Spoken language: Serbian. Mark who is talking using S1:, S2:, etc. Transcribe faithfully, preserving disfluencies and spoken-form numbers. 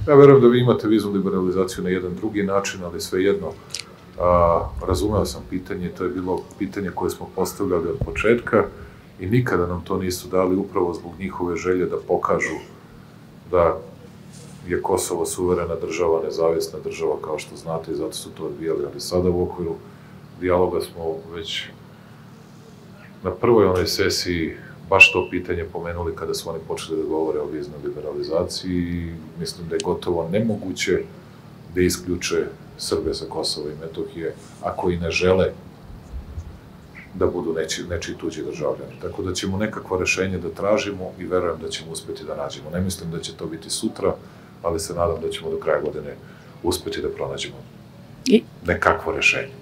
S1: Ja verujem da vi imate viznu liberalizaciju na jedan drugi način, ali svejedno, razumeo sam pitanje, to je bilo pitanje koje smo postavljali od početka i nikada nam to nisu dali upravo zbog njihove želje da pokažu da je Kosovo suverena država, nezavisna država, kao što znate, i zato su to odbijali. Ali sada u okviru dijaloga smo već na prvoj onoj sesiji baš to pitanje pomenuli kada su oni počeli da govore o viznoj liberalizaciji i mislim da je gotovo nemoguće da isključe Srbe sa Kosova i Metohije, ako i ne žele da budu nečiji tuđi državljani. Tako da ćemo nekakva rešenja da tražimo i verujem da ćemo uspeti da nađemo. Ne mislim da će to biti sutra, ali se nadam da ćemo do kraja godine uspeti da pronađemo nekakvo rešenje.